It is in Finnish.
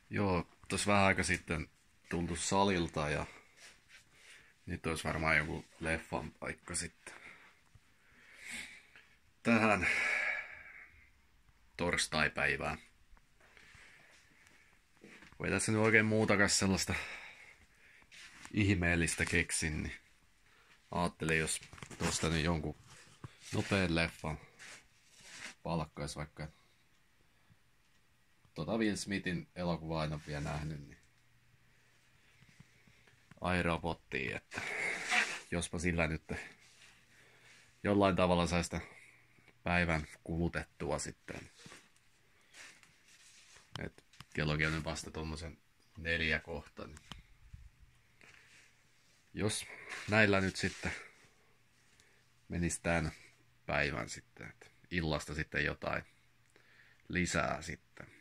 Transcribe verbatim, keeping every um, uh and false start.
Joo, tuossa vähän aika sitten tultu salilta ja nyt olisi varmaan joku leffan paikka sitten. Tähän torstaipäivään. Voi tässä nyt oikein muutakaan sellaista ihmeellistä keksin, niin ajattelin, jos tuosta nyt jonkun nopean leffan palkkais, vaikka tota Will Smithin elokuvaa en ole vielä nähnyt, niin iRobottiin, että jospa sillä nyt jollain tavalla sai sitä päivän kulutettua sitten. Et kellokin on nyt vasta tommosen neljä kohta. Niin jos näillä nyt sitten menisi tämän päivän sitten, että illasta sitten jotain lisää sitten.